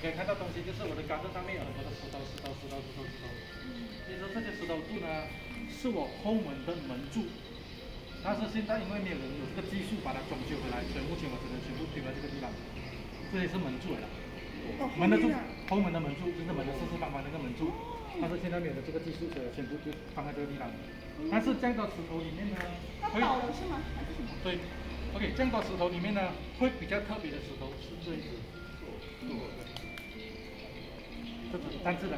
可以看到东西，就是我的杆子上面有很多的石头。其实这些石头柱呢，是我后门的门柱，但是现在因为没有人有这个技术把它装修回来，所以目前我只能全部推到这个地方。这里是门柱来的，门的柱，后门的门柱就是门的四四方方那个门柱，但是现在没有了这个技术，所以全部就放在这个地方。但是这样的石头里面呢， 它倒了是吗？还是什么？ 对 ，OK， 这样的石头里面呢，会比较特别的石头是这一只，这只单字的。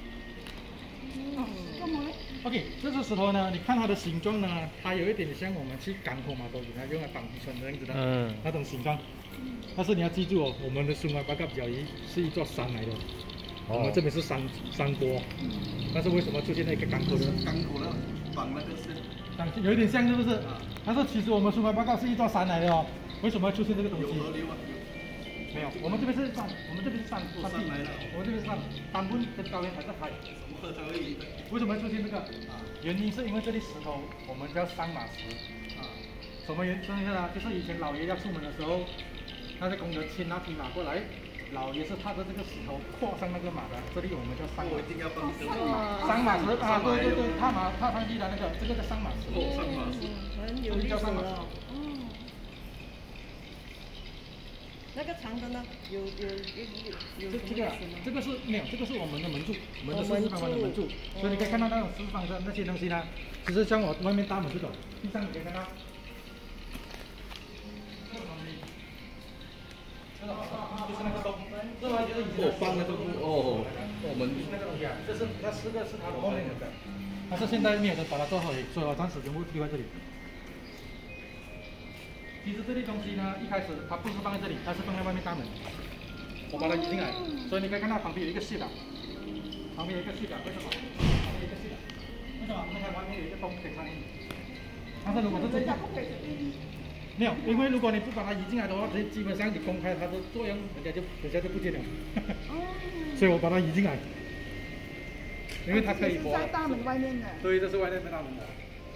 干嘛呢 OK， 这只石头呢，你看它的形状呢，它有一点像我们去港口码头里面用来绑渔船这样子的，那种形状。但是你要记住哦，我们的sungai Bakap角鱼是一座山来的，我们这边是山坡，但是为什么出现了一个港口呢？ 港口了，绑那个线， 有一点像是不是？但是其实我们sungai Bakap是一座山来的哦，为什么会出现这个东西？ 有河流啊。 没有，我们这边是山，我们这边是山地，我们这边是山，丹bun跟高原还是海。为什么会出现这个？原因是因为这里石头我们叫桑马石。什么原因呢？就是以前老爷要出门的时候，那些工人牵那匹马过来，老爷是踏着这个石头跨上那个马的，这里我们叫桑马。 一定要放桑马石啊，对，踏上去的那个，这个叫桑马石。 桑马石， 很有历史哦。那个长的呢？有这个是没有，这个是我们的门柱，门的四四方方的门柱，所以你可以看到那种四方的那些东西呢，其实像我外面大门这种，地上你可以看到，就是那个洞，这玩意就是以前放那个门那个东西啊，这是它四个是它的后面的，但是现在没有人把它做好，所以我暂时全部丢在这里。其实这类东西呢，一开始它不是放在这里，它是放在外面大门。我把它移进来，所以你可以看到旁边有一个穴道，旁边有一个穴道，为什么？旁边有一个穴道，为什么？你看外面有一个洞可以穿进去。但是如果是这样，没有，因为如果你不把它移进来的话，基本上你公开它的作用，人家就不见了。所以我把它移进来，因为它可以活。 在大门外面的。 对，这是外面的大门的。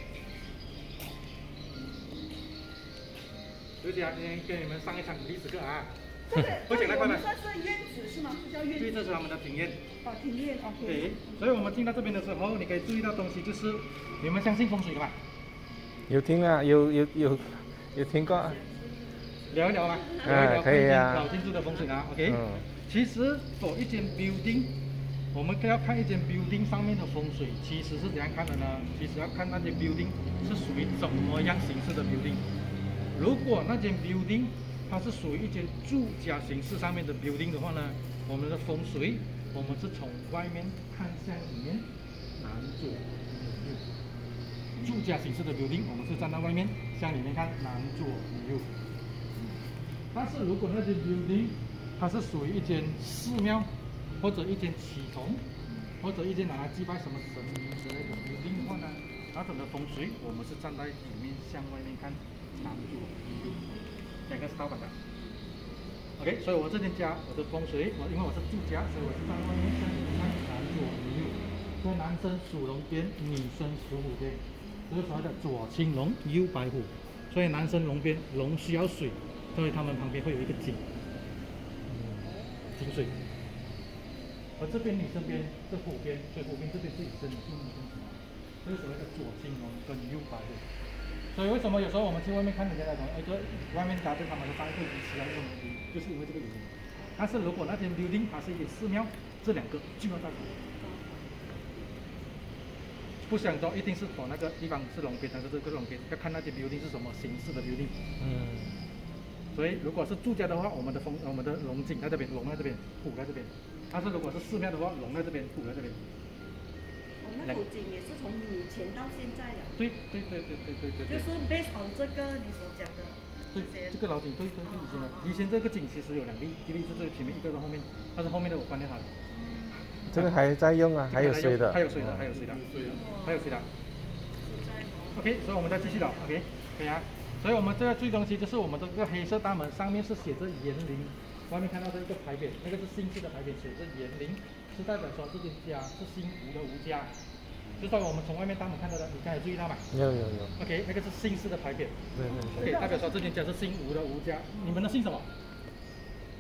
对不起啊，今天跟你们上一场历史课啊。 这个我们算是院子是吗？是叫院子。 对，这是他们的庭院。 庭院 OK。 对，所以我们进到这边的时候，你可以注意到东西就是，你们相信风水的吧？ 有听啊，有听过。 聊一聊吧。 可以啊。 老建筑的风水啊 ，OK。其实for一间 building， 我们要看一间 building 上面的风水，其实是怎样看的呢？其实要看那间 building 是属于怎么样形式的 building。如果那间 building 它是属于一间住家形式上面的 building 的话呢，我们的风水我们是从外面看向里面，南左女右。住家形式的 building 我们是站在外面向里面看，南左女右。但是如果那间 building 它是属于一间寺庙或者一间启宗或者一间拿来祭拜什么神明之类的 building 的话呢，那种的风水我们是站在里面向外面看。南左女右，两个是倒反的。OK， 所以我这间家我的风水，因为我是住家，所以我是站在外面向里面看南左女右。所以男生属龙边，女生属虎边，这是所谓的左青龙，右白虎。所以男生龙边，龙需要水，所以他们旁边会有一个井，井水。而这边女生边是虎边，所以虎边这边是以生属女生属，这是所谓的左青龙跟右白虎。所以为什么有时候我们去外面看人家那种，外面家对他们的单位仪式啊，就是因为这个原因。但是如果那间 building 它是一间寺庙，这两个就要在同。不想说一定是否那个地方是龙边还是这个龙边，要看那间 building 是什么形式的 building。所以如果是住家的话，我们的龙井在这边，龙在这边，虎在这边。但是如果是寺庙的话，龙在这边，虎在这边。 那口井也是从以前到现在的。 对。 就是 based on 这个你所讲的。 对，这个老井，对，以前这个井其实有两粒，一粒是这个前面，一个在后面，但是后面的我关掉它了。 这个还在用啊，还有水的。 还有水的。OK， 所以我们再继续了 ，OK， 可以啊。所以我们这个最东西就是我们的这个黑色大门上面是写着园林，外面看到这一个牌匾，那个是姓氏的牌匾，写着园林，是代表说这间家是姓吴的吴家。就说我们从外面大门看到的，你刚才注意到吗？ 有。 OK， 那个是姓氏的牌匾。 对。 OK， 代表说这间家是姓吴的吴家。你们的姓什么？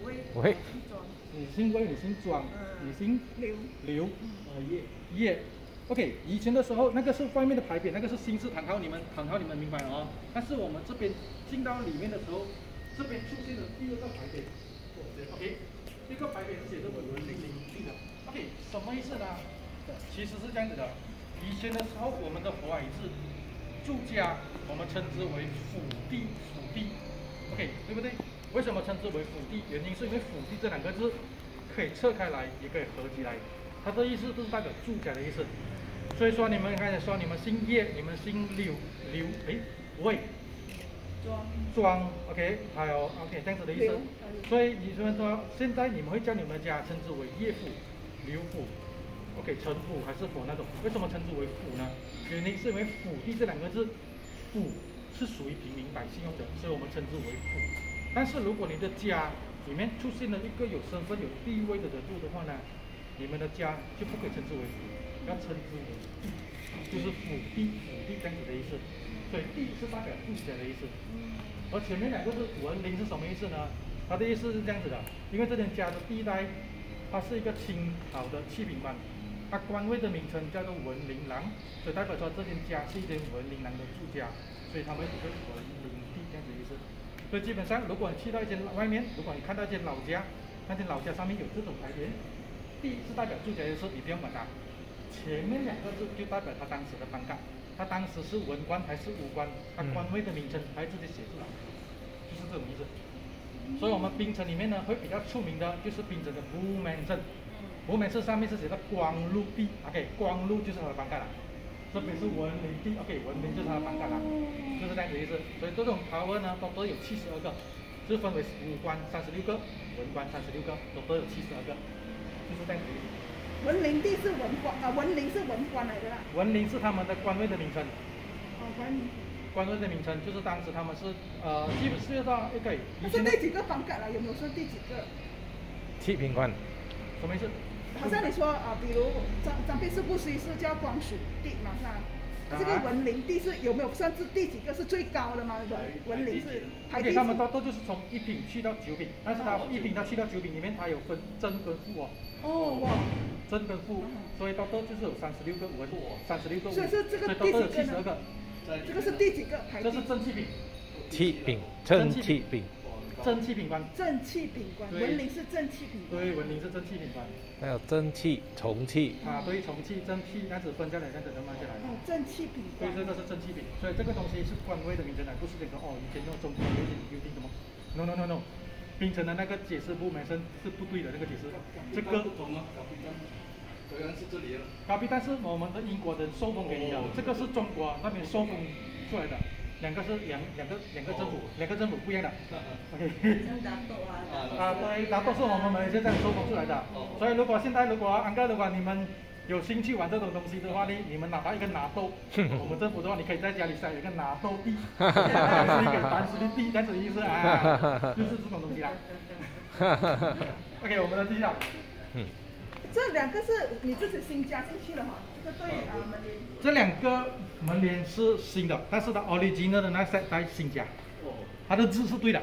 喂， 你姓魏，你姓庄，你姓刘，叶。OK， 以前的时候那个是外面的牌匾，那个是新式堂号，你们明白哦。但是我们这边进到里面的时候，这边出现了第二个牌匾。OK， 这个牌匾是写着文林的。OK， 什么意思呢？其实是这样子的。以前的时候，我们的华语字住家，我们称之为府地。OK， 对不对？为什么称之为府地？原因是因为府地这两个字可以拆开来，也可以合起来。它的意思就是代表住家的意思。所以说你们刚才说你们姓叶，你们姓魏，庄 ，OK， 还有 OK 这样子的意思。所以你们说现在你们会叫你们家称之为叶府、刘府 ，OK， 陈府还是府那种？为什么称之为府呢？原因是因为府地这两个字，府是属于平民百姓用的，所以我们称之为府。但是如果你的家里面出现了一个有身份、有地位的人物的话呢，你们的家就不可以称之为府，要称之为地，就是府地这样子的意思。所以地是代表住家的意思。而前面两个字文林是什么意思呢？它的意思是这样子的，因为这间家的第一代，它是一个清朝的七品官，它官位的名称叫做文林郎，所以代表说这间家是一间文林郎的住家，所以他们有个文林地这样子的意思。所以基本上，如果你去到一间外面，如果你看到一间老家，那间老家上面有这种牌匾，地是代表住家的意思，你不用管它。前面两个字就代表他当时的班干，他当时是文官还是武官，他官位的名称还自己写出来，就是这种意思。所以我们槟城里面呢，会比较出名的就是槟城的Goh Mansion，Goh Mansion上面是写的光禄地 ，OK， 光禄就是他的班干了。这边是文林地 ，OK， 文林就是他的班干了，就是这样子的意思。所以这种头呢，都有72个，就分为武官36个，文官36个，都有72个，就是这样子的意思。 文林地是文官啊，文林是文官来的啦。 文林是他们的官位的名称。 哦， 官位的名称就是当时他们是基本是到一个。 它是第几个班干了？有没有说第几个？ 七品官。 什么意思？ 好像你说啊，比如张弼士不是叫光绪地嘛，是吧？这个文林地是有没有算是第几个是最高的吗？文林是排第几？ 他们都就是从1品去到9品，但是他1品他去到9品里面，他有分正跟副哦。 哦哇。 正跟副，所以到就是有36个文，36个文， 所以是这个第几个呢？这个是第几个排？ 这是正七品。 七品，正七品。 正七品官。 正七品官，文林是正七品官。 对，文林是正七品官。 还有正气、重气。 啊，对，重气、正气，这样子分下来，这样子能慢下来。 哦，正气品官。 对，这个是正气品，所以这个东西是官位的名称，不是这个哦，以前那种中国有点什么 ，no， 槟城的那个解释部门是不对的，那个解释。这个不同啊，原来是这里了。高壁，但是我们的英国人收封给你的，这个是中国那边收封出来的。两个政府不一样的。OK。对，拿豆是我们马来西亚收封出来的。所以如果安哥，如果你们有兴趣玩这种东西的话呢，你们拿到一个拿豆，我们政府的话，你可以在家里塞有一个拿豆地，是一个当时的地，这样子的意思啊，就是这种东西啦。OK， 我们来继续啊。 这两个是你自己新加进去了哈，这个对门帘。 这两个门帘是新的，但是它 original 的那 set 在新加，它的字是对的，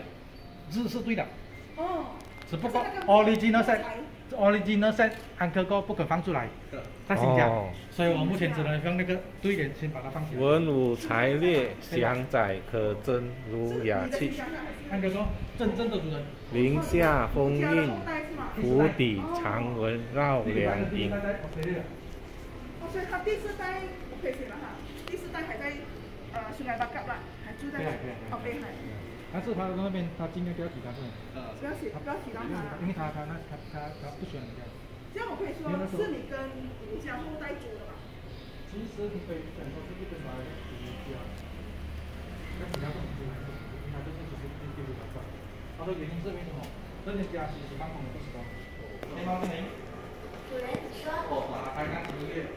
哦。只不过 original set 安哥哥不肯放出来，在新加，所以我目前只能用那个对联先把它放起来。 文武才略，祥载可珍如雅器。 安哥哥，真正的主人。 林下风韵，府邸长纹绕梁楹。 所以他第4代我可以写了哈，第4代还在Sungai Bakap啦，还住在北海。 但是他那边他尽量不要提他， 不要提到他， 因为他不喜欢人家。 这样我可以说是你跟吴家后代住的吧？ 其实你可以讲说是一个马来吴家，跟其他种族还是不同，他就是只是第5代。他的原因是为什么？这间家其实帮我们不时光。天猫之名。 主人，你说。 开单11月。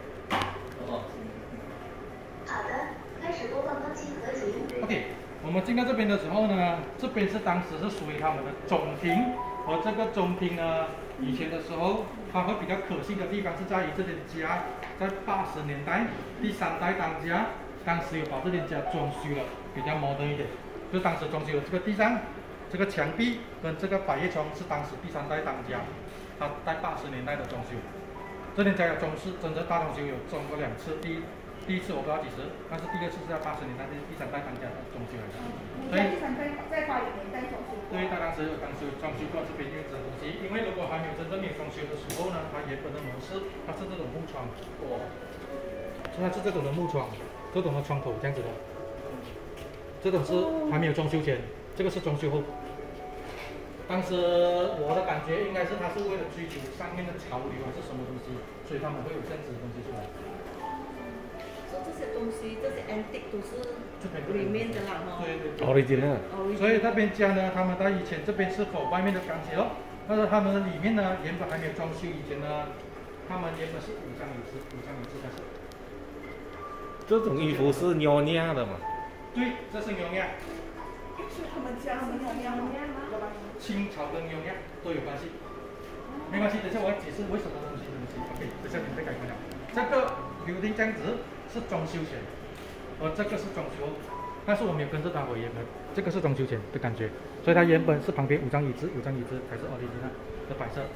好的，开始播放钢琴合集。 OK。我们进到这边的时候呢，这边是当时是属于他们的中庭，而这个中庭呢，以前的时候，它会比较可惜的地方是在于这间家在80年代第3代当家，当时有把这间家装修了，比较摩登一点，就当时装修了这个地上，这这个墙壁跟这个百叶窗是当时第3代当家，他在80年代的装修。这边家的装饰真正大装修有装过2次，第一次我不知道几时，但是第2次是在80年代，这是第3代当家的装修来的。所以第3代在80年代装修。对， 他当时有装修过这边院子的东西，因为如果还没有真正没有装修的时候呢，它原本的模式它是这种木窗，它是这种的木窗，这种的窗口这样子的。这种是还没有装修前，这个是装修后。当时我的感觉应该是他是为了追求上面的潮流还是什么东西，所以他们会有这样子的东西出来。 说这些东西，这些 antique 都是里面的啦，哈。 对。 original。 所以那边家呢，他们在以前这边是否外面的钢铁哦，但是他们的里面呢，原本还没有装修以前呢，他们原本是5张椅子开始。 这种衣服是妞伢的嘛？ 对，这是妞伢。 是他们家是妞伢吗？ 清朝跟妞伢都有关系，没关系，等下我要解释为什么东西。OK， 等下你再改观了。这个 building 这样子是装修前，这个是装修后，但是我没有跟着他回原本，这个是装修前的感觉，所以它原本是旁边5张椅子才是original的摆设，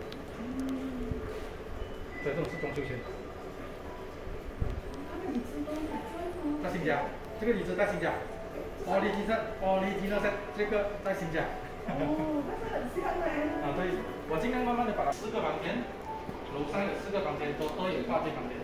所以这种是装修前。在新家，这个椅子在新家。original 这个在新家。 但是很像嘞。 对，我尽量慢慢的把它4个房间，楼上有4个房间都有挂这房间。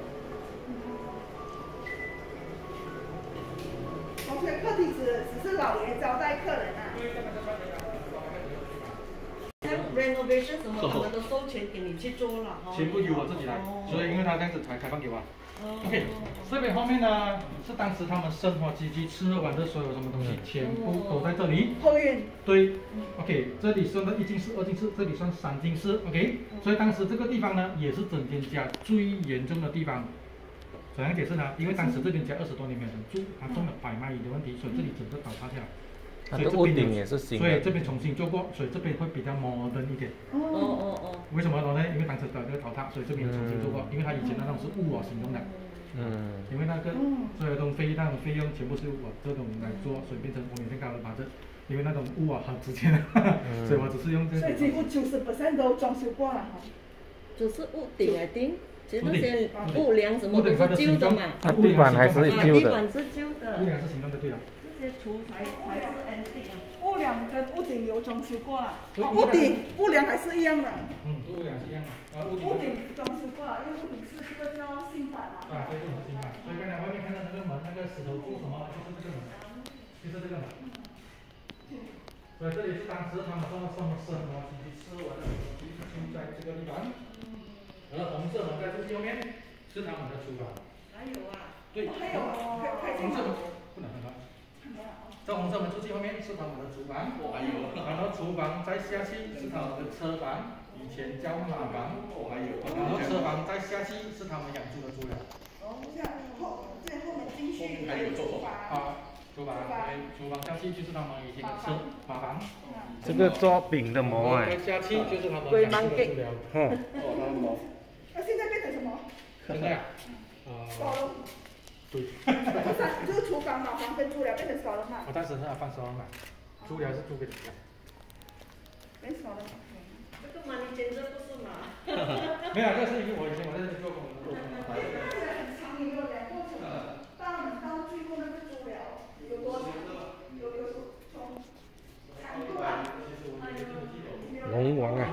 所以客厅只是老爷招待客人啊。 对，这边是专门的像 renovation 什么，他们都收钱给你去做了哈。 全部由我自己来，所以因为他这样子才开放给我。OK， 这边后面呢是当时他们生活起居吃喝玩乐所有什么东西，全部都在这里。 后院。对。 OK， 这里算1进室、2进室，这里算3进室。OK， 所以当时这个地方呢也是整间家最严重的地方。怎样解释呢？因为当时这边家20多年没有人住，他中了摆卖的问题，所以这里整个倒塌掉。 它的屋顶也是新的。 所以这边重新做过，所以这边会比较 modern 一点。为什么呢？因为当时的那个倒塌，所以这边重新做过，因为它以前那种是物我行动的。因为那个所有东西那种费用全部是我这种来做，所以变成我每天刚好把这，因为那种物啊很值钱的，所以我只是用这个。 所以几乎90%都装修过了哈。 只是屋顶来定。其实那些屋梁什么都是旧的嘛， 地板还是旧的。 地板是旧的。 屋梁是行动的，对的。 这些厨才是 antique 啊。 屋梁跟屋顶有装修过了，屋梁还是一样的。 屋梁是一样的。 屋顶装修过了，因为屋顶是这个叫新板嘛。 对，这种是新板。所以刚才外面看到那个门，那个石头柱什么，就是这个门，就是这个门。所以这里是当时他们生活起居吃完的东西，就在这个地方。而红色门在最右面是他们的厨房。 还有啊。 对。 还有红色门不能看到。这红色门出去后面是他们的厨房，然后厨房再下去是他们的车房，以前叫马房，然后车房再下去是他们养猪的猪了。 这后面进去还有厨房。 厨房下去就是他们以前的车马房。 这个做饼的模再下去就是他们养猪的猪了。 那现在变成什么？ 现在烧肉。 对。 就是厨房、马房跟猪寮变成烧肉嘛。 我当时是要放烧肉嘛，猪寮是租给你的。 变烧肉。 这个嘛，你简直不是嘛。 没有，这是因为我以前在这里做工。 很长，有2过程。到最后那个猪寮有多长？有从长度啊。 龙王啊。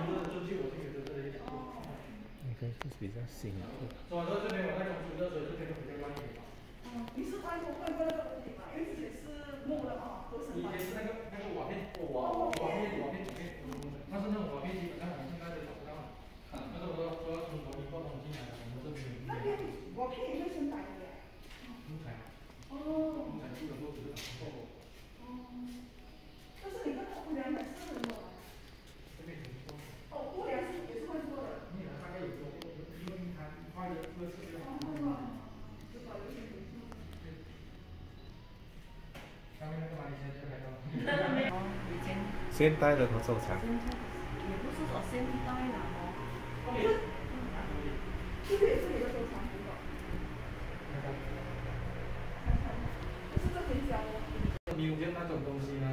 应该是比较新的。 所以说这边我在装修的时候，这边就比较乱一点。 你是换过那个屋顶嘛？因为之前是木的嘛，都是。以前是那个瓦片，但是那种瓦片基本上我们现在都找不到了。那个说中国一过东进来的，我们这边。 那边瓦片也会生白的呀。 木材。木材基本都只是打破。 但是你那个屋梁还是很多。 这边挺多。 屋梁也是会做的。 你大概有做过，因为它坏的2次就好。 现代的都收藏。 也不是说现代啦这个也是你的收藏品吧？这是这边教的。 museum 那种东西呢，基本上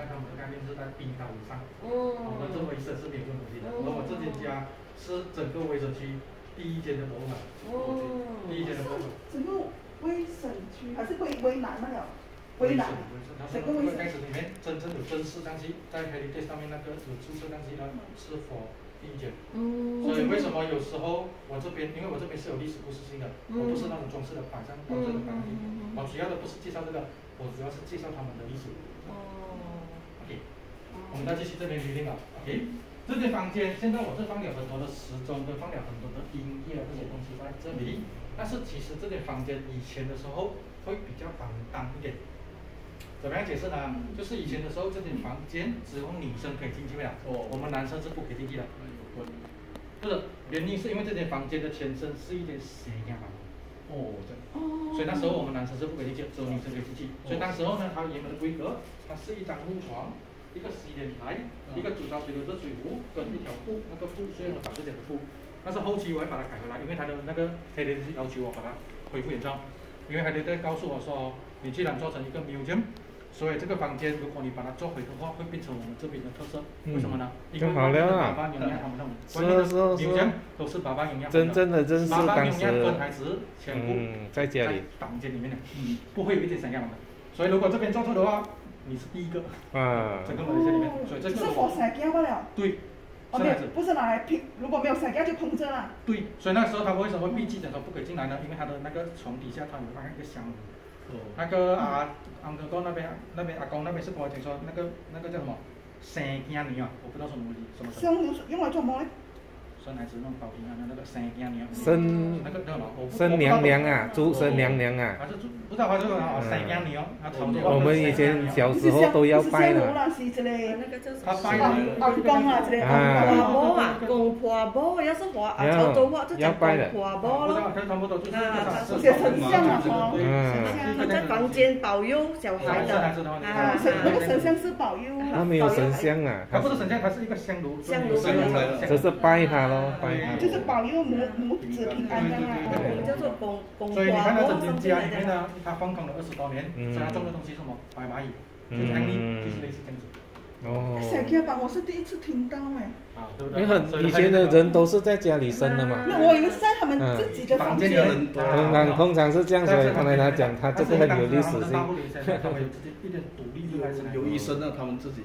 他们的概念是在冰岛以上。 哦。 我们这么一生是没有这种东西的。而我这间家是整个威省区第一间的博物馆。哦。第一间的博物馆。 整个威省区还是威南那了？威南。 整个威省开始里面真正有正式上去，在 Heritage 上面那个有注册上去呢，是否第一间。所以为什么有时候我这边，因为我这边是有历史故事性的，我不是那种装饰的摆上装饰的摆上去，我主要的不是介绍这个，我主要是介绍他们的历史。OK， 我们再继续这边 building 了。OK， 这间房间现在我是放了很多的时钟，跟放了很多的音乐这些东西在这里，但是其实这间房间以前的时候会比较肮脏一点。怎么样解释呢？就是以前的时候，这间房间只有女生可以进去的，我们男生是不可以进去的。不是，原因是因为这间房间的前身是一间斜间房。所以那时候我们男生是不可以进去，只有女生可以进去。所以那时候呢，它原本的规格，它是一张木床，一个洗脸台，一个煮烧水的热水壶，跟一条布，那个布是用的纺织剪的布。但是后期我会把它改回来，因为它的那个黑人是要求我把它恢复原状，因为黑人在告诉我说，你既然做成一个 museum。所以这个房间，如果你把它做回的话，会变成我们这边的特色。为什么呢？因为外面的爸爸永远他们那种，外面的牛羊都是爸爸永远。 真正的真是当时分孩子全部在家里房间里面的，不会有一点想象的。所以如果这边做错的话，你是第一个。整个马来西亚里面，所以这个是佛散家不了。 对。 不是拿来拼，如果没有散家就空着了。 对，所以那时候他为什么会闭记者说不可以进来呢？因为他的那个床底下他有放一个香炉。那个安哥哥那边阿公那边是跟我讲说，那个叫什么生姜泥啊，我不知道什么什么。 香炉用来做什么呢？ 生孩子那种保平安的那个生姜泥。那个叫什么？ 生娘娘啊，猪生娘娘啊。 还是猪？不知道，还是生姜泥哦。 我们以前小时候都要拜的。 他拜阿公啊之类的。婆婆啊，公婆婆，要是华潮州话就叫公婆婆咯。 写成像啊， 他在房间保佑小孩的。 那个神像是保佑。 他没有神像啊， 他不是神像，他是一个香炉。 香炉。 就是拜他咯，拜他。 就是保佑母子平安的啊。 我们叫做公婆。 所以你看到整间家里面呢，他放空了20多年，所以他种的东西是什么？白蚂蚁，就是安利，就是类似这样子。 小家吧，我是第一次听到哎。 对不对？ 因为以前的人都是在家里生的嘛。 那我以为是在他们自己的房间。 通常是这样，所以刚才他讲他这个很有历史性。 他们有自己一点独立出来， 有医生啊，他们自己。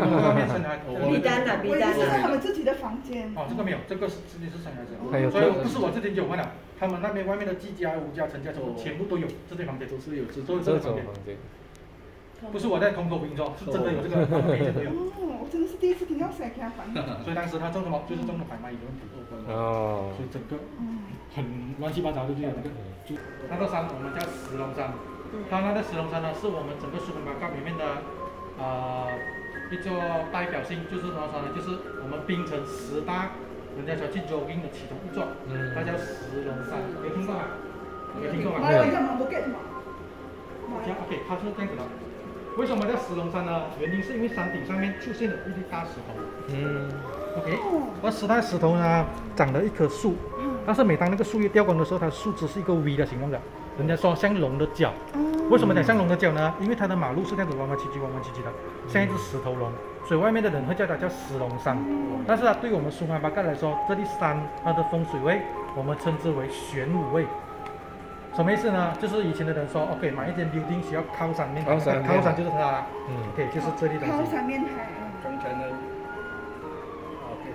B单的，B单的。 是他们自己的房间。 这个没有，这个是直接是生孩子。 还有， 所以不是我这间就有换了，他们那边外面的季家、吴家、陈家全部都有，这间房间都是有，这种房间。不是我在空口跟你说，是真的有这个，每间都有。 我真的是第一次听到小家房。 所以当时他种什么，就是种的白蚂蚁的问题。所以整个很乱七八糟，对不对？那个山我们叫石龙山，它那个石龙山呢，是我们整个苏门答腊里面的一座代表性，就是怎么说呢？就是我们槟城10大人家说去 jogging 的其中一座，它叫石龙山，有听过吗？有听过吗？ 没有。 OK， 它是这样子的。为什么叫石龙山呢？原因是因为山顶上面出现了一粒大石头。OK， 而10大石头呢，长了一棵树，但是每当那个树叶掉光的时候，它的树枝是一个 V 的形状的。人家说像龙的角。为什么讲像龙的角呢？因为它的马路是这样子弯弯曲曲的，像一只石头龙，所以外面的人会叫它叫石龙山。但是对我们苏门答腊来说，这里山它的风水位，我们称之为玄武位。什么意思呢？就是以前的人说 ，OK， 买一间 building 需要靠山面台，靠山就是它啦。OK， 就是这里东西。 靠山面台。 刚才呢 ，OK。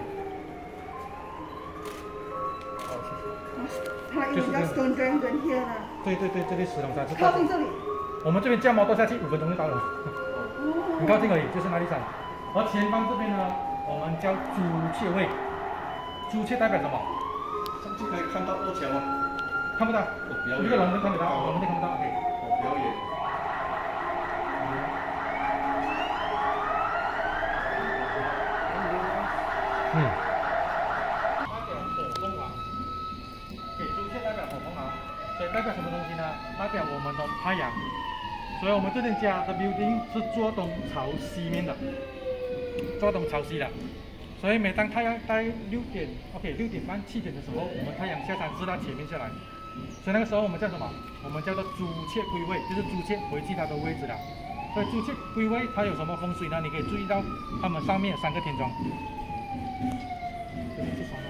好，谢谢。 它应该 stone garden here 啦。 对，这里石龙山是。 靠近这里。 我们这边驾摩托下去5分钟就到了。很靠近而已，就是那里山。而前方这边呢，我们叫朱雀位。朱雀代表什么？ 上去可以看到2桥吗？ 看不到，一个人都看不到，我们都看不到。OK， 表演。 代表火凤凰。朱雀代表火凤凰，所以代表什么东西呢？代表我们的太阳。所以我们这间家的 building 是坐东朝西面的，坐东朝西的。所以每当太阳在6点半、7点的时候，我们太阳下山是在前面下来。所以那个时候我们叫什么？我们叫做朱雀归位，就是朱雀回去它的位置了。 所以朱雀归位它有什么风水呢？你可以注意到它们上面有3个天窗。这边是什么？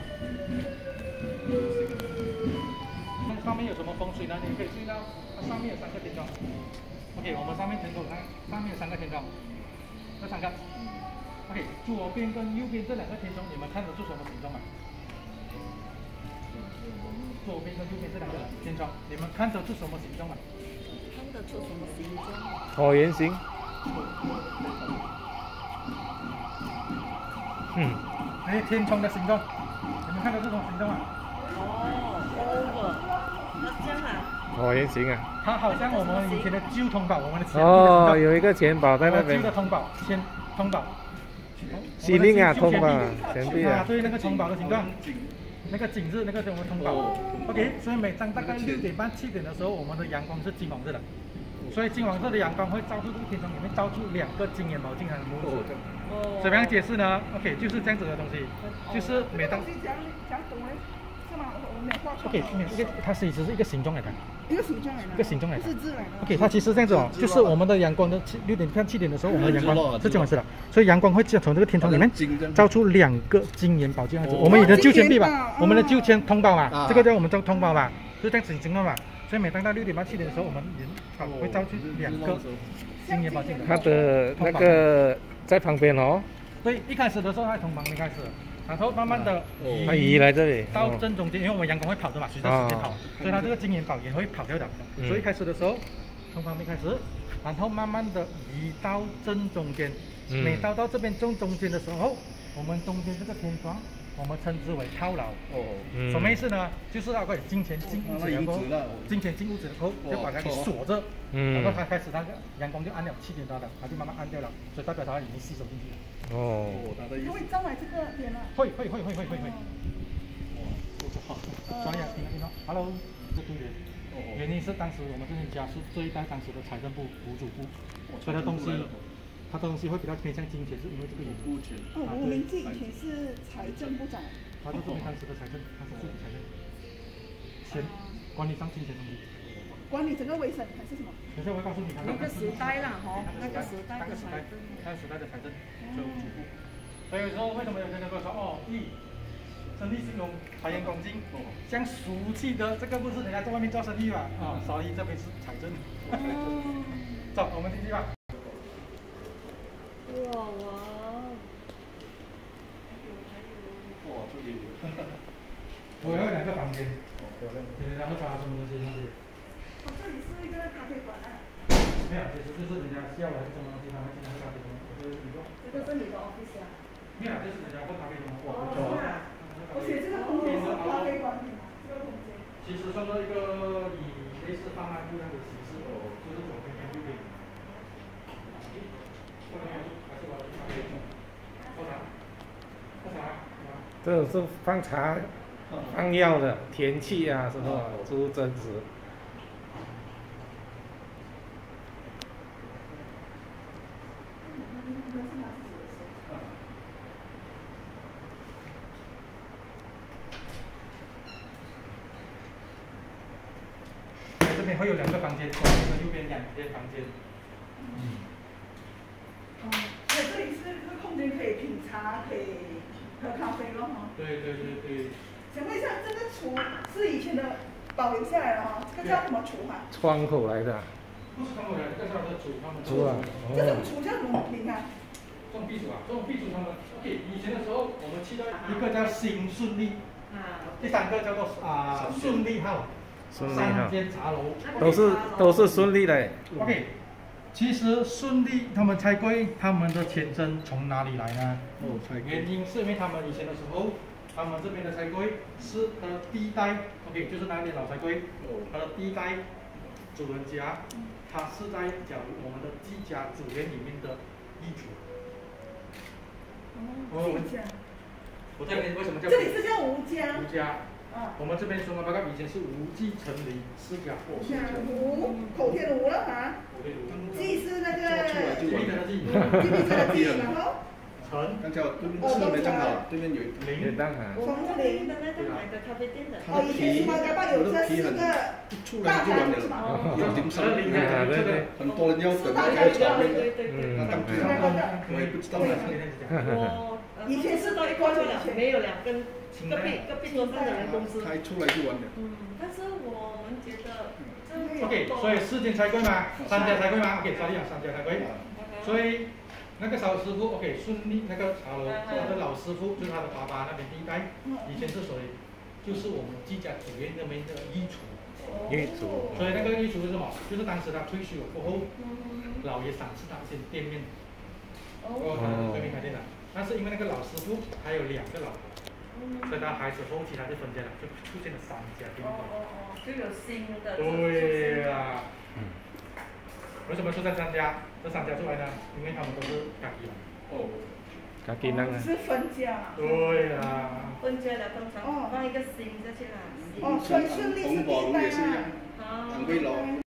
那上面有什么风水呢？你可以注意到它上面有3个天窗。OK， 我们上面天窗上面有3个天窗，这3个。OK， 左边跟右边这2个天窗，你们看得出什么形状吗？左边跟右边这2个天窗，你们看得出什么形状吗？ 看得出什么形状？ 椭圆形。 那些天窗的形状，你们看得出什么形状吗？ 哦，那这样啊？ 椭圆形啊。 它好像我们以前的旧通宝，我们的钱币的形状。 哦，有一个钱宝在那边。 旧的通宝，通宝。 西令啊，通宝，钱币啊。 对，那个通宝的形状。那个景致，那个是我们通宝。OK， 所以每当大概6点半、7点的时候，我们的阳光是金黄色的。所以金黄色的阳光会照出这个天窗里面照出2个金眼宝镜还有母子。怎么样解释呢 ？OK， 就是这样子的东西，就是每当。OK， 它其实是一个形状来的。 一个形状来的。 一个形状来的。 是字来的。 OK， 它其实这样子哦，就是我们的阳光的6点看7点的时候，我们的阳光是金黄色的，所以阳光会从这个天窗里面照出2个金眼宝这样子。我们以前旧钱币吧，我们的旧钱通宝嘛，这个叫我们叫通宝嘛，就这样子形状嘛。所以每当到6点半、7点的时候，我们会照出2个金眼宝镜。 它的那个在旁边哦。 对，一开始的时候它从旁边开始。然后慢慢的移来这里， 到正中间，因为我们阳光会跑的嘛，随着时间跑，所以它这个金眼宝也会跑掉的。所以一开始的时候从旁边开始，然后慢慢的移到正中间。每到这边正中间的时候，我们中间这个天窗，我们称之为套牢。什么意思呢？就是那个金钱进屋子然后，金钱进屋子后就把它给锁着，然后它开始那个阳光就暗了7点多了，它就慢慢暗掉了，所以代表它已经吸收进去了。 它会照来这个边吗？ 会。专业听到 ，Hello， 这对的。原因是当时我们这边家是这一代当时的财政部补主部，所以它东西会比较偏向金钱，是因为这个原因。 我名字以前是财政部长。 他是这边当时的财政，他是助理财政，管理上金钱东西。 管理整个卫生还是什么？ 等下我会告诉你， 那个时代啦，那个时代的财政， 所以有时候为什么有些人会说生意兴隆，财源广进，这样俗气的这个不是人家在外面做生意嘛？所以这边是财政。走，我们进去吧。 哇！ 这里我有2个房间，然后抓什么东西上去。 这里是一个咖啡馆啊。 没有，其实就是人家需要来什么东西，他们经常咖啡馆，这个是你的 office 啊？ 没有，这是人家喝咖啡馆。 而且这个空间是咖啡馆，这个空间。 其实算作一个以类似贩卖部这样的形式，就是左边跟右边。 这是放茶、放药的，天气啊什么，猪针子。 这边会有2个房间，左边跟右边2间房间。 所以这里是这个空间可以品茶，可以喝咖啡了哈。 对。 想问一下，这个厨是以前的保留下来的哈，这个叫什么厨哈？ 窗口来的。 不是窗口来的，这叫做厨，他们。 厨啊。 这种厨叫什么名啊？ 这种壁橱啊，这种壁橱他们 ，OK， 以前的时候我们去到一个叫新顺利，第3个叫做顺利号，3间茶楼， 都是顺利的。 OK， 其实顺利他们猜柜他们的前身从哪里来呢？原因是因为他们以前的时候，他们这边的猜柜是他的第1代 ，OK， 就是那边老猜柜，他的第1代主人家，他是在假如我们的季家主人里面的一族。我这边为什么叫？ 这里是叫吴家。 吴家。我们这边说Bakap以前是吴记城里4家。 吴，口天的吴了哈。记是那个。 记笔者的记。 记笔者的记，然后。 陈， 刚才我对面是没站好，对面有一也当然。 我们这里的那个买的咖啡店的。 哦，以前马家坝有这4个大餐是吗？ 有点少， 对对， 很多人要等那个炒面的， 对。 那当初我也不知道呢。 我以前是到一过去了，没有2跟隔壁桌上的人公司。 开出来就完了。 但是我们觉得。 OK， 所以4间才贵吗？3家才贵吗 ？OK， 照例讲3家才贵。所以那个小师傅 OK 顺利，那个茶楼他的老师傅就是他的爸爸那边第一代，以前是谁？就是我们季家主院那边的御厨。 御厨。 所以那个御厨是什么？就是当时他退休过后，老爷赏赐他一间店面，对面开店的。但是因为那个老师傅还有2个老婆。所以他孩子后期他就分家了，就出现了3家店面。 就有新的。 对啦。为什么出现3家？这3家出来呢？因为他们都是家己人。 家己人啊。 是分家。 对啦。 分家的通常放一个新下去啦。 所以顺利是第一代啦。 很贵咯。